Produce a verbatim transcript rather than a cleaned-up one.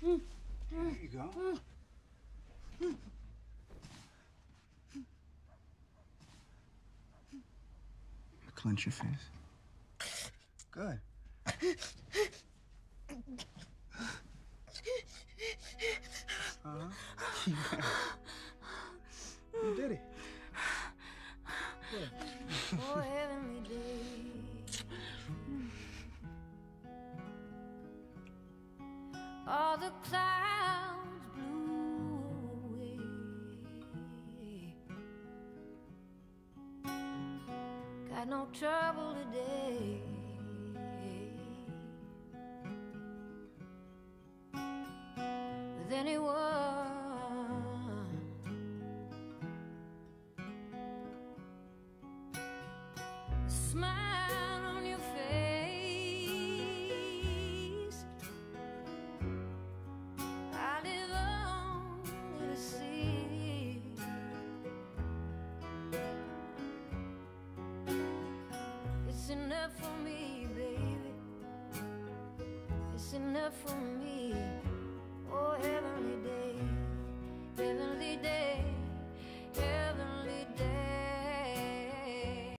There you go. Clench your face. Good. Uh-huh. You did it. Good. Oh, heavenly day. All the clouds blew away. Got no trouble today. With anyone. A smile on your face. I live on the sea. It's enough for me, baby. It's enough for me. Oh, heavenly day.